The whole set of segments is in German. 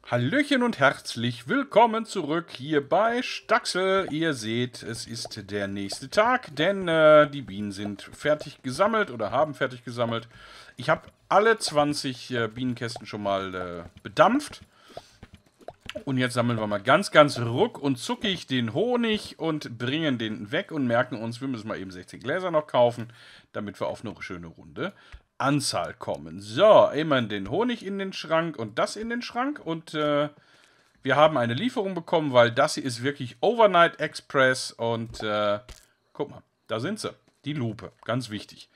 Hallöchen und herzlich willkommen zurück hier bei Staxel. Ihr seht, es ist der nächste Tag, denn die Bienen sind fertig gesammelt oder haben fertig gesammelt. Ich habe alle 20 Bienenkästen schon mal bedampft. Und jetzt sammeln wir mal ganz ruck und zuckig den Honig und bringen den weg und merken uns, wir müssen mal eben 16 Gläser noch kaufen, damit wir auf eine schöne Runde Anzahl kommen. So, immerhin den Honig in den Schrank und das in den Schrank. Und wir haben eine Lieferung bekommen, weil das hier ist wirklich Overnight Express. Und guck mal, da sind sie. Die Lupe, ganz wichtig.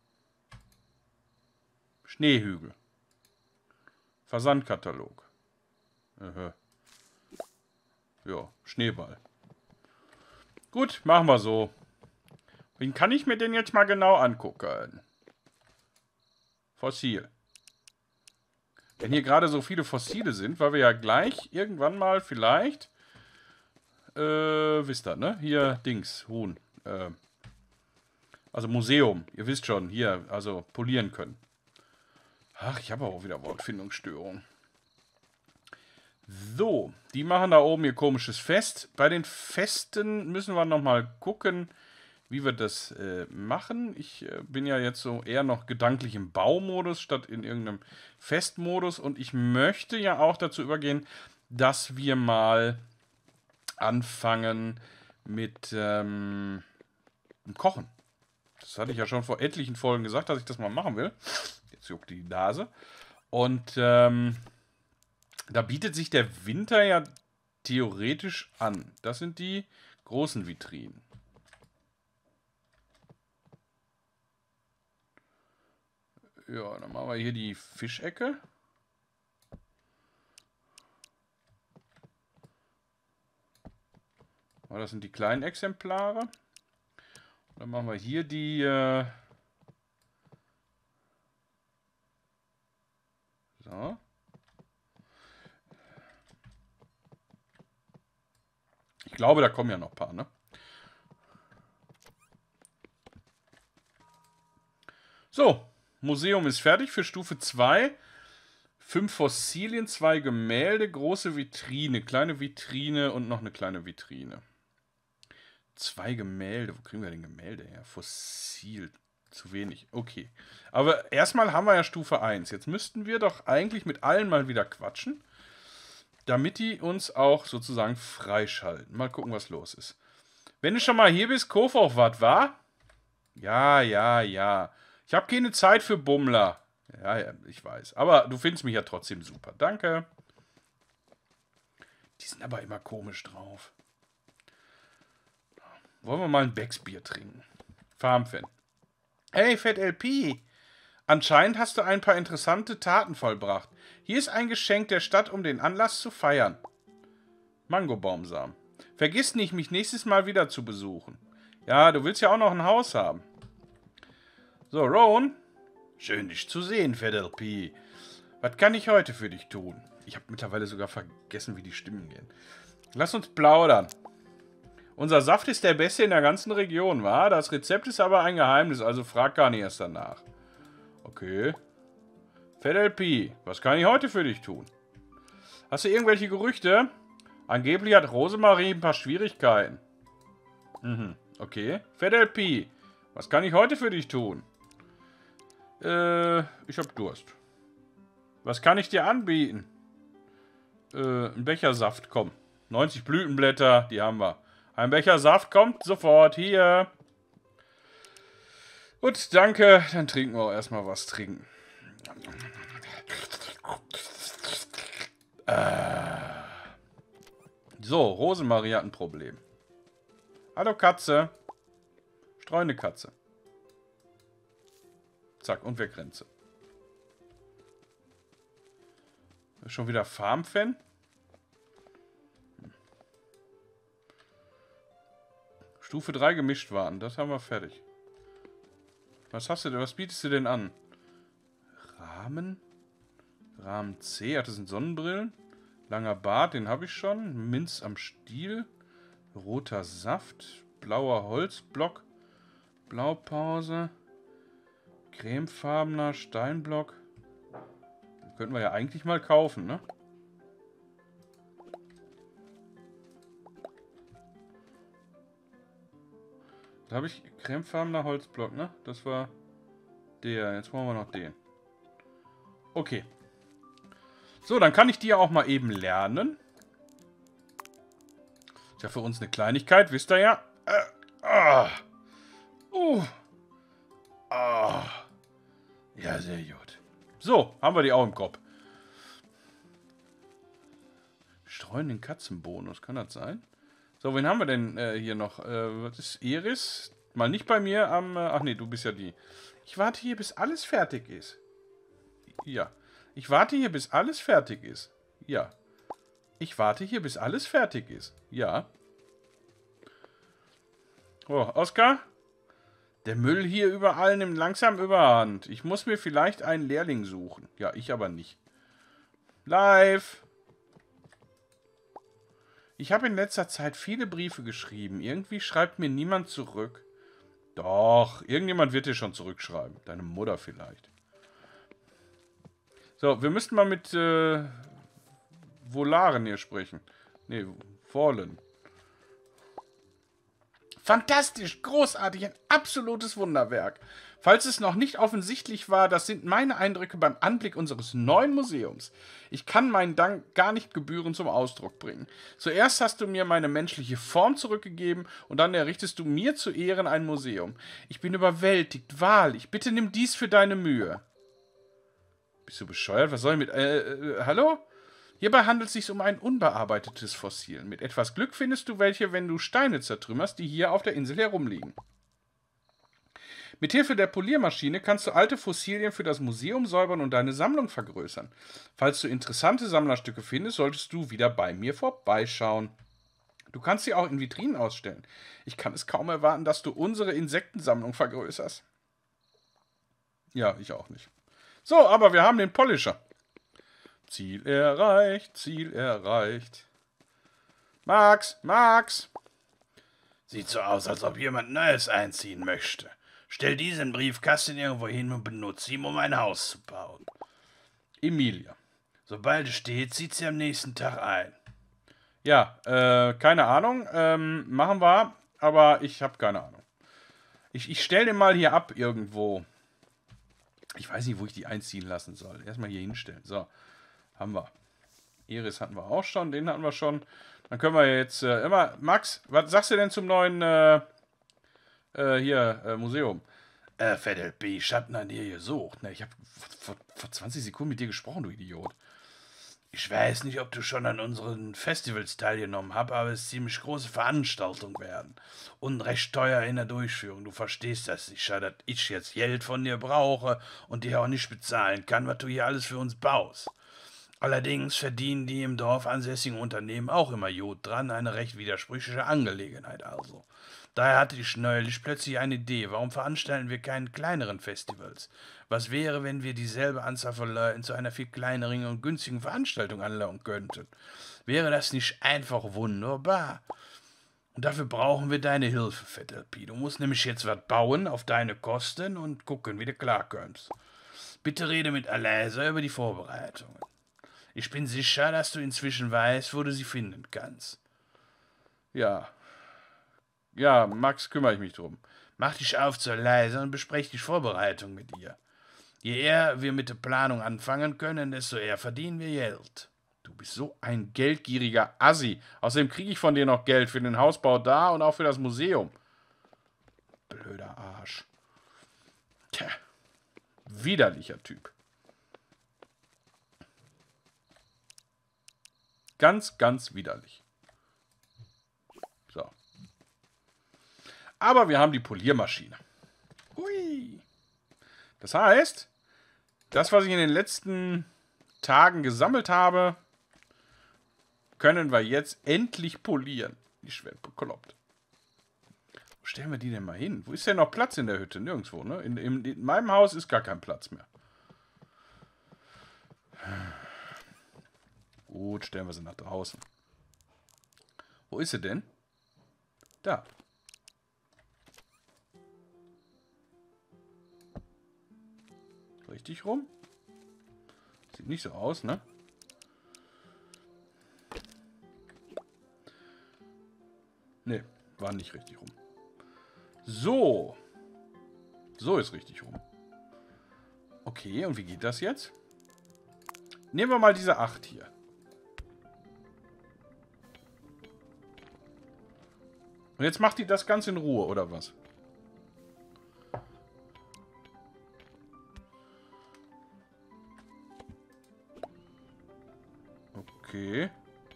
Schneehügel. Versandkatalog. Ja, Schneeball. Gut, machen wir so. Wen kann ich mir denn jetzt mal genau angucken? Fossil. Wenn hier gerade so viele Fossile sind, weil wir ja gleich irgendwann mal vielleicht, wisst ihr, ne? Hier, Dings, Huhn. Also Museum, ihr wisst schon, hier, also polieren können. Ach, ich habe auch wieder Wortfindungsstörung. So, die machen da oben ihr komisches Fest. Bei den Festen müssen wir nochmal gucken, wie wir das machen. Ich bin ja jetzt so eher noch gedanklich im Baumodus statt in irgendeinem Festmodus. Und ich möchte ja auch dazu übergehen, dass wir mal anfangen mit dem Kochen. Das hatte ich ja schon vor etlichen Folgen gesagt, dass ich das mal machen will. Jetzt juckt die Nase. Und da bietet sich der Winter ja theoretisch an. Das sind die großen Vitrinen. Ja, dann machen wir hier die Fischecke. Das sind die kleinen Exemplare. Dann machen wir hier die... so. Ich glaube, da kommen ja noch ein paar, ne? So, Museum ist fertig für Stufe 2. 5 Fossilien, 2 Gemälde, große Vitrine, kleine Vitrine und noch eine kleine Vitrine. 2 Gemälde. Wo kriegen wir denn Gemälde her? Fossil. Zu wenig. Okay. Aber erstmal haben wir ja Stufe 1. Jetzt müssten wir doch eigentlich mit allen mal wieder quatschen, damit die uns auch sozusagen freischalten. Mal gucken, was los ist. Wenn du schon mal hier bist, kauf auch was, wa? Ja, ja, ja. Ich habe keine Zeit für Bummler. Ja, ja, ich weiß. Aber du findest mich ja trotzdem super. Danke. Die sind aber immer komisch drauf. Wollen wir mal ein Becksbier trinken? Farmfan. Hey, Fett LP. Anscheinend hast du ein paar interessante Taten vollbracht. Hier ist ein Geschenk der Stadt, um den Anlass zu feiern. Mangobaumsamen. Vergiss nicht, mich nächstes Mal wieder zu besuchen. Ja, du willst ja auch noch ein Haus haben. So, Rowan. Schön, dich zu sehen, Fett LP. Was kann ich heute für dich tun? Ich habe mittlerweile sogar vergessen, wie die Stimmen gehen. Lass uns plaudern. Unser Saft ist der beste in der ganzen Region, wa? Das Rezept ist aber ein Geheimnis, also frag gar nicht erst danach. Okay. Fett LP, was kann ich heute für dich tun? Hast du irgendwelche Gerüchte? Angeblich hat Rosemarie ein paar Schwierigkeiten. Okay. Fett LP, was kann ich heute für dich tun? Ich hab Durst. Was kann ich dir anbieten? Ein Becher Saft, komm. 90 Blütenblätter, die haben wir. Ein Becher Saft kommt sofort hier. Gut, danke. Dann trinken wir auch erstmal was trinken. So, Rosemarie hat ein Problem. Hallo Katze. Streunende Katze. Zack, und wegrennt sie. Schon wieder Farmfan? Stufe 3 gemischt waren. Das haben wir fertig. Was hast du denn? Was bietest du denn an? Rahmen? Rahmen C. Ach, das sind Sonnenbrillen. Langer Bart, den habe ich schon. Minz am Stiel. Roter Saft. Blauer Holzblock. Blaupause. Cremefarbener Steinblock. Den könnten wir ja eigentlich mal kaufen, ne? habe ich? Cremefarbener Holzblock, ne? Das war der. Jetzt brauchen wir noch den. Okay. So, dann kann ich die ja auch mal eben lernen. Ist ja für uns eine Kleinigkeit, wisst ihr ja. Ja, sehr gut. So, haben wir die auch im Kopf. Streuen Katzenbonus, kann das sein? So, wen haben wir denn hier noch? Was ist Iris? Mal nicht bei mir am... ach nee, du bist ja die. Ich warte hier, bis alles fertig ist. Ja. Ich warte hier, bis alles fertig ist. Ja. Ich warte hier, bis alles fertig ist. Ja. Oh, Oskar? Der Müll hier überall nimmt langsam überhand. Ich muss mir vielleicht einen Lehrling suchen. Ja, ich aber nicht. Live! Ich habe in letzter Zeit viele Briefe geschrieben. Irgendwie schreibt mir niemand zurück. Doch, irgendjemand wird dir schon zurückschreiben. Deine Mutter vielleicht. So, wir müssten mal mit Volaren hier sprechen. Nee, Fallen. Fantastisch, großartig, ein absolutes Wunderwerk. Falls es noch nicht offensichtlich war, das sind meine Eindrücke beim Anblick unseres neuen Museums. Ich kann meinen Dank gar nicht gebührend zum Ausdruck bringen. Zuerst hast du mir meine menschliche Form zurückgegeben und dann errichtest du mir zu Ehren ein Museum. Ich bin überwältigt, wahrlich. Bitte nimm dies für deine Mühe. Bist du bescheuert? Was soll ich mit... hallo? Hierbei handelt es sich um ein unbearbeitetes Fossil. Mit etwas Glück findest du welche, wenn du Steine zertrümmerst, die hier auf der Insel herumliegen. Mithilfe der Poliermaschine kannst du alte Fossilien für das Museum säubern und deine Sammlung vergrößern. Falls du interessante Sammlerstücke findest, solltest du wieder bei mir vorbeischauen. Du kannst sie auch in Vitrinen ausstellen. Ich kann es kaum erwarten, dass du unsere Insektensammlung vergrößerst. Ja, ich auch nicht. So, aber wir haben den Polisher. Ziel erreicht, Ziel erreicht. Max, Max! Sieht so aus, als ob jemand Neues einziehen möchte. Stell diesen Briefkasten irgendwo hin und benutze ihn, um ein Haus zu bauen. Emilia. Sobald es steht, zieht sie am nächsten Tag ein. Ja, keine Ahnung. Machen wir, aber ich habe keine Ahnung. Ich stelle den mal hier ab irgendwo. Ich weiß nicht, wo ich die einziehen lassen soll. Erstmal hier hinstellen. So, haben wir. Iris hatten wir auch schon, den hatten wir schon. Dann können wir jetzt immer... Max, was sagst du denn zum neuen Museum? FedLP, Schatten an dir gesucht. Na, ich habe vor 20 Sekunden mit dir gesprochen, du Idiot. Ich weiß nicht, ob du schon an unseren Festivals teilgenommen hast, aber es ziemlich große Veranstaltungen werden. Und recht teuer in der Durchführung. Du verstehst das nicht, dass ich jetzt Geld von dir brauche und dir auch nicht bezahlen kann, was du hier alles für uns baust. Allerdings verdienen die im Dorf ansässigen Unternehmen auch immer Jod dran, eine recht widersprüchliche Angelegenheit also. Daher hatte ich neulich plötzlich eine Idee, warum veranstalten wir keine kleineren Festivals? Was wäre, wenn wir dieselbe Anzahl von Leuten zu einer viel kleineren und günstigen Veranstaltung anlocken könnten? Wäre das nicht einfach wunderbar? Und dafür brauchen wir deine Hilfe, Vettelpi. Du musst nämlich jetzt was bauen auf deine Kosten und gucken, wie du klarkommst. Bitte rede mit Alisa über die Vorbereitungen. Ich bin sicher, dass du inzwischen weißt, wo du sie finden kannst. Ja. Ja, Max, kümmere ich mich drum. Mach dich auf zur Alisa und besprech die Vorbereitung mit ihr. Je eher wir mit der Planung anfangen können, desto eher verdienen wir Geld. Du bist so ein geldgieriger Assi. Außerdem kriege ich von dir noch Geld für den Hausbau da und auch für das Museum. Blöder Arsch. Tja, widerlicher Typ. Ganz, ganz widerlich. So. Aber wir haben die Poliermaschine. Hui. Das heißt, das, was ich in den letzten Tagen gesammelt habe, können wir jetzt endlich polieren. Ich werde bekloppt. Wo stellen wir die denn mal hin? Wo ist denn noch Platz in der Hütte? Nirgendwo, ne? In meinem Haus ist gar kein Platz mehr. Gut, stellen wir sie nach draußen. Wo ist sie denn? Da. Richtig rum? Sieht nicht so aus, ne? Ne, war nicht richtig rum. So. So ist richtig rum. Okay, und wie geht das jetzt? Nehmen wir mal diese 8 hier. Und jetzt macht die das Ganze in Ruhe, oder was? Okay.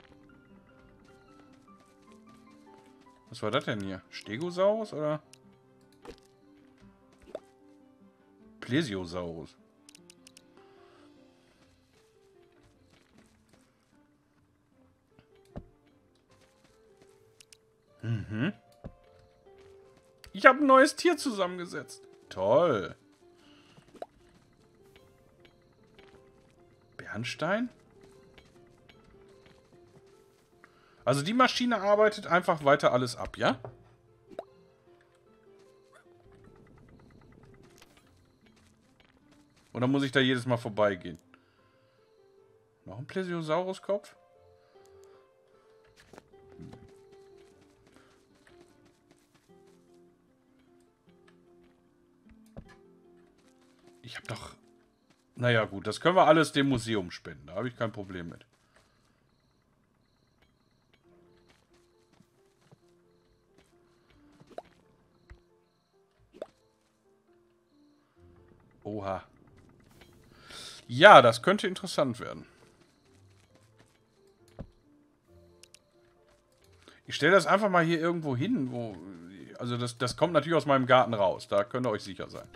Was war das denn hier? Stegosaurus oder? Plesiosaurus. Mhm. Ich habe ein neues Tier zusammengesetzt. Toll. Bernstein? Also die Maschine arbeitet einfach weiter alles ab, ja? Oder muss ich da jedes Mal vorbeigehen? Noch ein Plesiosaurus-Kopf? Ich habe doch... Naja gut, das können wir alles dem Museum spenden. Da habe ich kein Problem mit. Oha. Ja, das könnte interessant werden. Ich stelle das einfach mal hier irgendwo hin, wo... Also das kommt natürlich aus meinem Garten raus. Da könnt ihr euch sicher sein.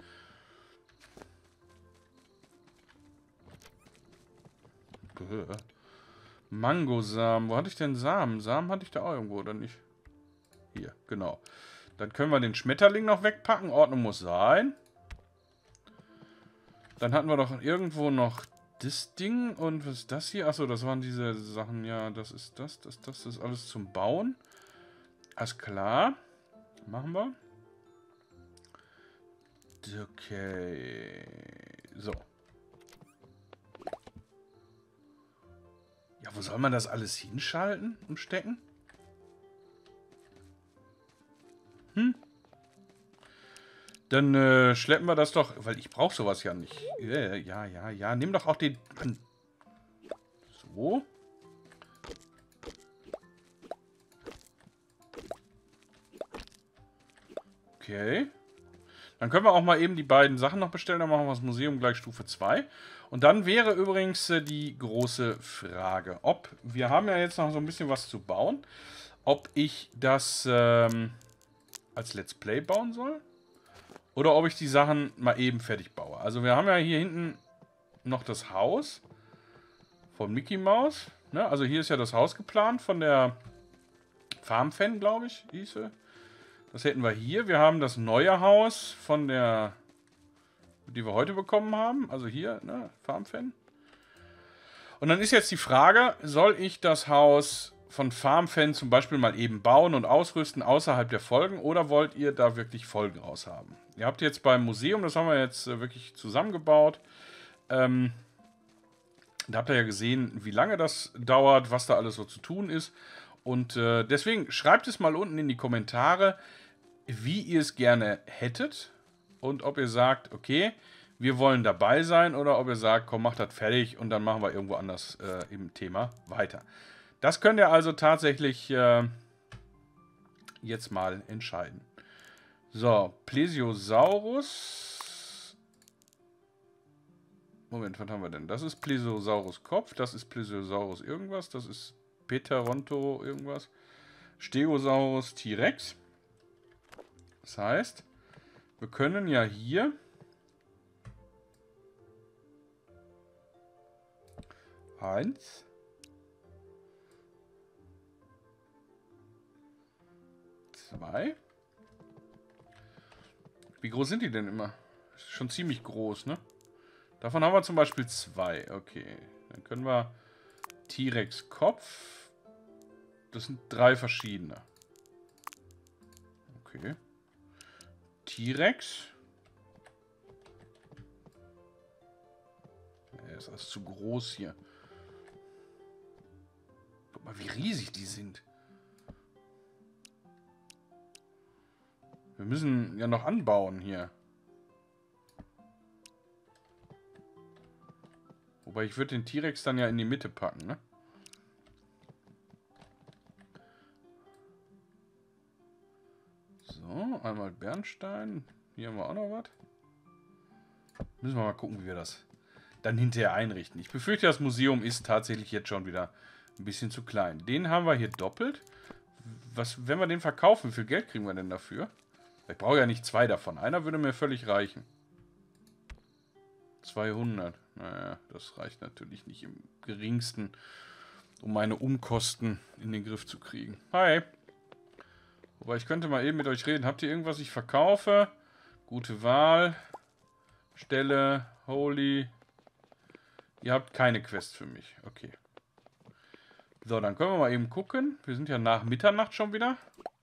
Mangosamen. Wo hatte ich denn Samen? Samen hatte ich da auch irgendwo, oder nicht? Hier, genau. Dann können wir den Schmetterling noch wegpacken. Ordnung muss sein. Dann hatten wir doch irgendwo noch das Ding. Und was ist das hier? Achso, das waren diese Sachen. Ja, das ist das ist alles zum Bauen. Alles klar. Machen wir. Okay. So. Ja, wo soll man das alles hinschalten und stecken? Dann schleppen wir das doch, weil ich brauche sowas ja nicht. Ja. Nimm doch auch den... So. Okay. Dann können wir auch mal eben die beiden Sachen noch bestellen. Dann machen wir das Museum gleich Stufe 2. Und dann wäre übrigens die große Frage, ob... Wir haben ja jetzt noch so ein bisschen was zu bauen. Ob ich das als Let's Play bauen soll. Oder ob ich die Sachen mal eben fertig baue. Also wir haben ja hier hinten noch das Haus von Mickey Mouse. Ne? Also hier ist ja das Haus geplant von der Farmfan, glaube ich, hieße. Das hätten wir hier. Wir haben das neue Haus von der, die wir heute bekommen haben. Also hier, ne, Farmfan. Und dann ist jetzt die Frage, soll ich das Haus von Farmfan zum Beispiel mal eben bauen und ausrüsten außerhalb der Folgen oder wollt ihr da wirklich Folgen raus haben? Ihr habt jetzt beim Museum, das haben wir jetzt wirklich zusammengebaut. Da habt ihr ja gesehen, wie lange das dauert, was da alles so zu tun ist. Und deswegen schreibt es mal unten in die Kommentare, wie ihr es gerne hättet. Und ob ihr sagt, okay, wir wollen dabei sein. Oder ob ihr sagt, komm, macht das fertig und dann machen wir irgendwo anders im Thema weiter. Das könnt ihr also tatsächlich jetzt mal entscheiden. So, Plesiosaurus. Moment, was haben wir denn? Das ist Plesiosaurus Kopf, das ist Plesiosaurus irgendwas, das ist Pteronto irgendwas. Stegosaurus T-Rex. Das heißt, wir können ja hier eins, zwei. Wie groß sind die denn immer? Schon ziemlich groß, ne? Davon haben wir zum Beispiel 2. Okay. Dann können wir T-Rex Kopf. Das sind 3 verschiedene. Okay. T-Rex. Ja, ist alles zu groß hier. Guck mal, wie riesig die sind. Wir müssen ja noch anbauen hier. Wobei ich würde den T-Rex dann ja in die Mitte packen, ne? So, einmal Bernstein. Hier haben wir auch noch was. Müssen wir mal gucken, wie wir das dann hinterher einrichten. Ich befürchte, das Museum ist tatsächlich jetzt schon wieder ein bisschen zu klein. Den haben wir hier doppelt. Was, wenn wir den verkaufen, wie viel Geld kriegen wir denn dafür? Ich brauche ja nicht 2 davon. Einer würde mir völlig reichen. 200. Naja, das reicht natürlich nicht im geringsten, um meine Umkosten in den Griff zu kriegen. Hi. Wobei, ich könnte mal eben mit euch reden. Habt ihr irgendwas, ich verkaufe? Gute Wahl. Stelle. Holy. Ihr habt keine Quest für mich. Okay. So, dann können wir mal eben gucken. Wir sind ja nach Mitternacht schon wieder.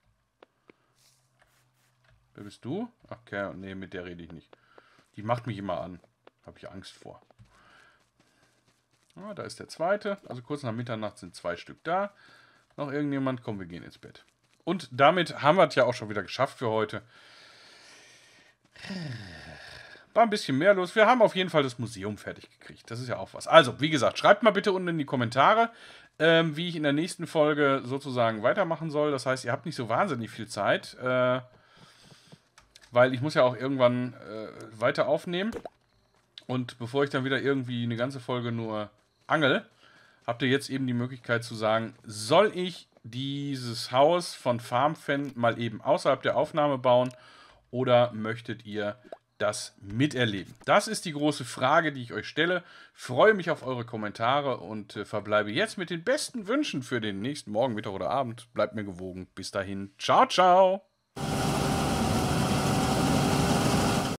Wer bist du? Okay, nee, mit der rede ich nicht. Die macht mich immer an. Habe ich Angst vor. Ah, da ist der zweite. Also kurz nach Mitternacht sind 2 Stück da. Noch irgendjemand? Komm, wir gehen ins Bett. Und damit haben wir es ja auch schon wieder geschafft für heute. War ein bisschen mehr los. Wir haben auf jeden Fall das Museum fertig gekriegt. Das ist ja auch was. Also, wie gesagt, schreibt mal bitte unten in die Kommentare, wie ich in der nächsten Folge sozusagen weitermachen soll. Das heißt, ihr habt nicht so wahnsinnig viel Zeit, weil ich muss ja auch irgendwann weiter aufnehmen. Und bevor ich dann wieder irgendwie eine ganze Folge nur angel, habt ihr jetzt eben die Möglichkeit zu sagen, soll ich dieses Haus von FarmFan mal eben außerhalb der Aufnahme bauen oder möchtet ihr das miterleben? Das ist die große Frage, die ich euch stelle. Freue mich auf eure Kommentare und verbleibe jetzt mit den besten Wünschen für den nächsten Morgen, Mittag oder Abend. Bleibt mir gewogen. Bis dahin. Ciao, ciao.